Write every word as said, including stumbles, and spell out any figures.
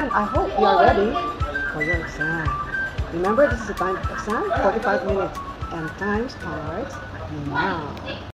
And I hope you are ready for your exam. Remember, this is the time of exam, forty-five minutes, and time starts now.